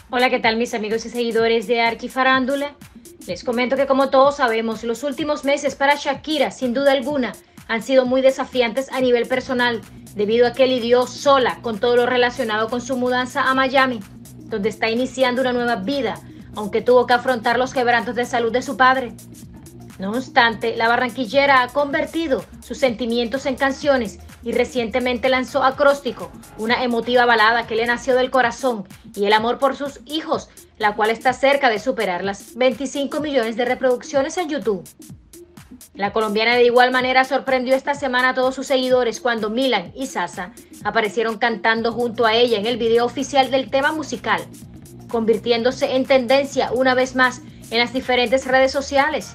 Hola, ¿qué tal mis amigos y seguidores de Arquifarándula? Les comento que como todos sabemos, los últimos meses para Shakira, sin duda alguna, han sido muy desafiantes a nivel personal, debido a que lidió sola con todo lo relacionado con su mudanza a Miami, donde está iniciando una nueva vida, aunque tuvo que afrontar los quebrantos de salud de su padre. No obstante, la barranquillera ha convertido sus sentimientos en canciones y recientemente lanzó Acróstico, una emotiva balada que le nació del corazón y el amor por sus hijos, la cual está cerca de superar las 25 millones de reproducciones en YouTube. La colombiana de igual manera sorprendió esta semana a todos sus seguidores cuando Milan y Sasa aparecieron cantando junto a ella en el video oficial del tema musical, convirtiéndose en tendencia una vez más en las diferentes redes sociales.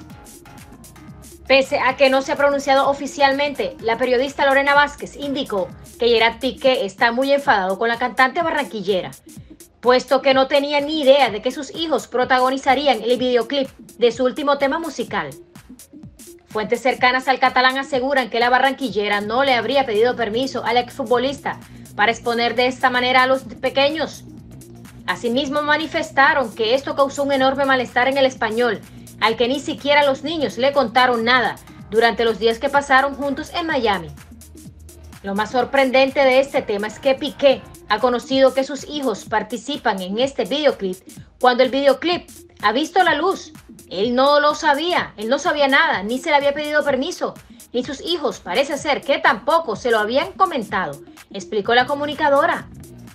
Pese a que no se ha pronunciado oficialmente, la periodista Lorena Vázquez indicó que Gerard Piqué está muy enfadado con la cantante barranquillera, puesto que no tenía ni idea de que sus hijos protagonizarían el videoclip de su último tema musical. Fuentes cercanas al catalán aseguran que la barranquillera no le habría pedido permiso al exfutbolista para exponer de esta manera a los pequeños. Asimismo manifestaron que esto causó un enorme malestar en el español, al que ni siquiera los niños le contaron nada durante los días que pasaron juntos en Miami. Lo más sorprendente de este tema es que Piqué ha conocido que sus hijos participan en este videoclip cuando el videoclip ha visto la luz. Él no lo sabía, él no sabía nada, ni se le había pedido permiso, ni sus hijos parece ser que tampoco se lo habían comentado, explicó la comunicadora.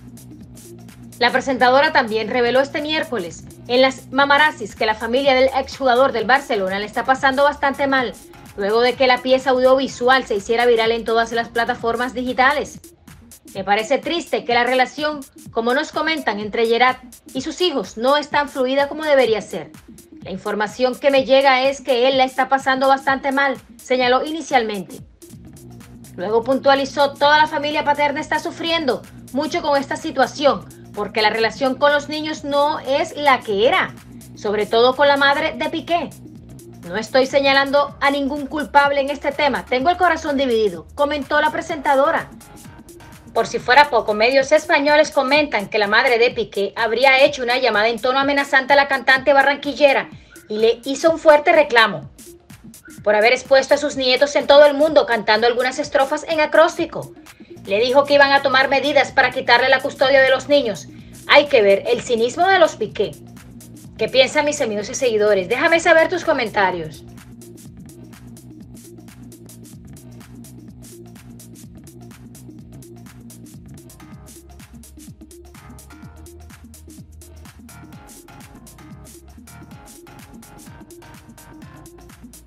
La presentadora también reveló este miércoles en las mamarazzis que la familia del exjugador del Barcelona le está pasando bastante mal, luego de que la pieza audiovisual se hiciera viral en todas las plataformas digitales. Me parece triste que la relación, como nos comentan, entre Gerard y sus hijos no es tan fluida como debería ser. La información que me llega es que él la está pasando bastante mal, señaló inicialmente. Luego puntualizó, toda la familia paterna está sufriendo mucho con esta situación, porque la relación con los niños no es la que era, sobre todo con la madre de Piqué. No estoy señalando a ningún culpable en este tema, tengo el corazón dividido, comentó la presentadora. Por si fuera poco, medios españoles comentan que la madre de Piqué habría hecho una llamada en tono amenazante a la cantante barranquillera y le hizo un fuerte reclamo por haber expuesto a sus nietos en todo el mundo cantando algunas estrofas en acróstico. Le dijo que iban a tomar medidas para quitarle la custodia de los niños. Hay que ver el cinismo de los Piqué. ¿Qué piensan mis amigos y seguidores? Déjame saber tus comentarios.